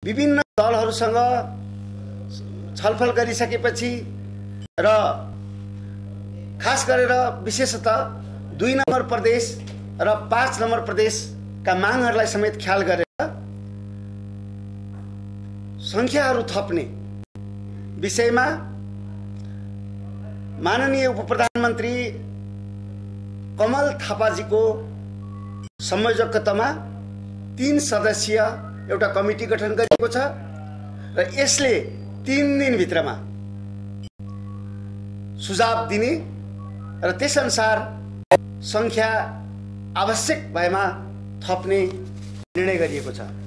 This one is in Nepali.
विभिन्न दलहरूसँग छलफल गरिसकेपछि र खास गरेर विशेषतः 2 नम्बर प्रदेश र 5 नम्बर प्रदेशका मागहरूलाई समेत ख्याल गरेर संख्याहरू थप्ने विषयमा माननीय उपप्रधानमन्त्री कमल थापाजीको संयोजकतामा 3 सदस्यीय एउटा कमिटी गठन गरिएको छ र यसले 3 दिनभित्रमा सुझाव दिने र त्यसअनुसार संख्या आवश्यक भएमा थप्ने निर्णय गरिएको छ।